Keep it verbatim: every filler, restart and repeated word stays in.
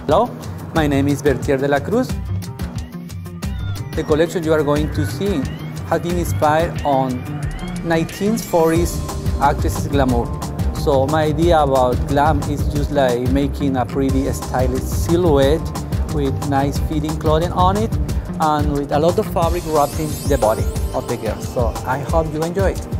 Hello, my name is Bertiher de la Cruz. The collection you are going to see has been inspired on nineteen forties actress glamour. So my idea about glam is just like making a pretty stylish silhouette with nice fitting clothing on it and with a lot of fabric wrapping the body of the girl. So I hope you enjoy it.